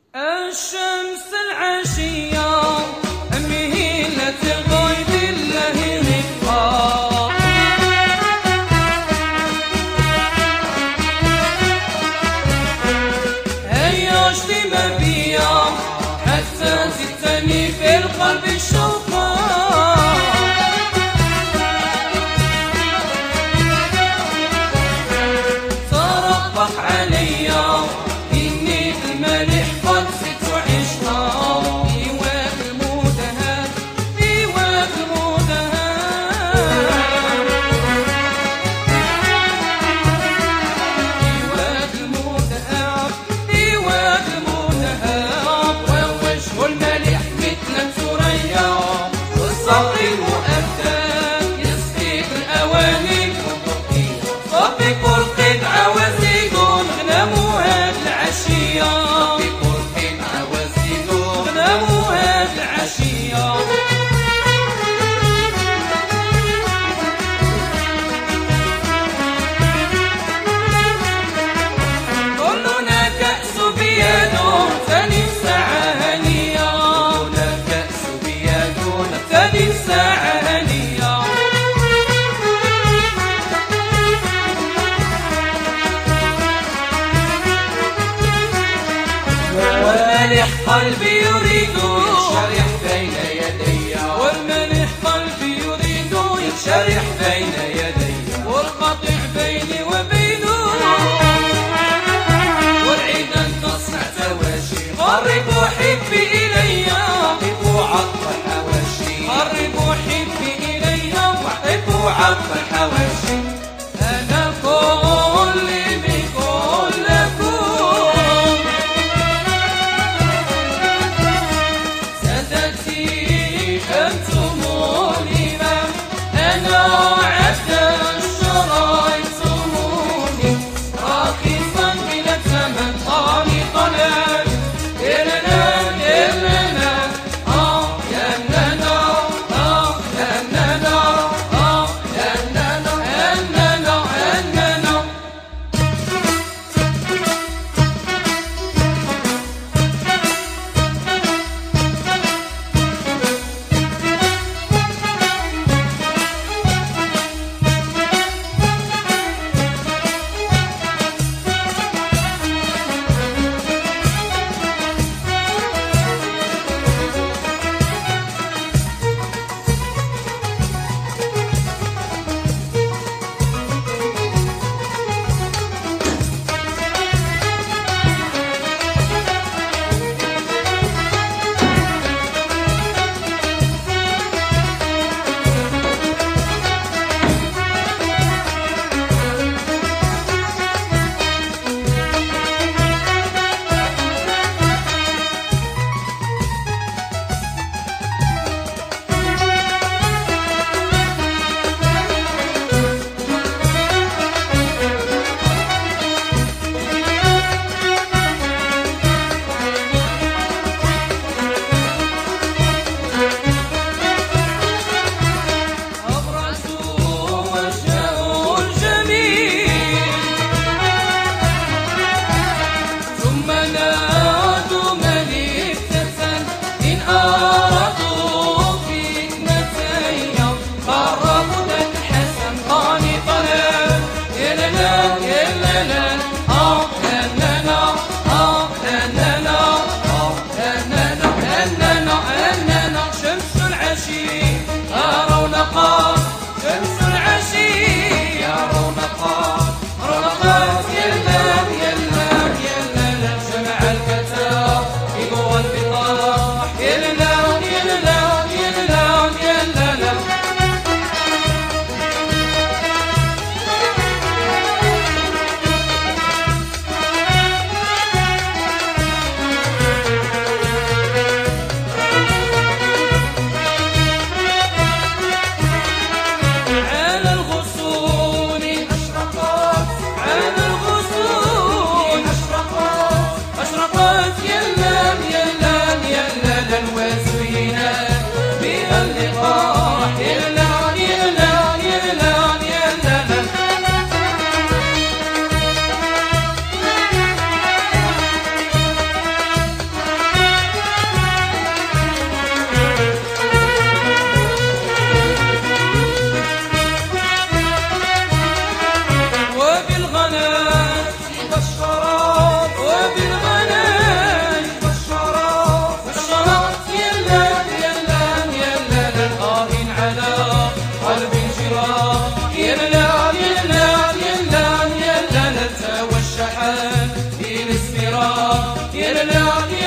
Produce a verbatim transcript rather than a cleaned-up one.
الشمس العشية مهيلة غيب الله رفقا، هيا اجتمع بيا حتى زدتني في القلب الشوقا، تربح عليا إني الملح قد زدت عشقا، إيواء المدهان إيواء المدهان إيواء المدهان إيواء المدهان، ووجه الملح مثل الثريا والصبر المؤدب يسقي الأواني صبي قرقد عوازيق غنموها العشية، صبي قرقد عوازيق غنموها العشية، كلنا كأس بيد ثاني ساعة هنية، كلنا كأس بيد ثاني ساعة هنية، والملح قلبي يريد ينشرح بين يدي، والملح قلبي يريد ينشرح بين يدي، والقطع بيني وبينه والعيدا تصنع تواشي، قربوا حبي إلي واعطفوا عطف الحواشي، قربوا حبي إلي واعطفوا عطف الحواشي، أنا كل بكل لكم سادتي أنتم الإمام، أنا عبد يا لا لا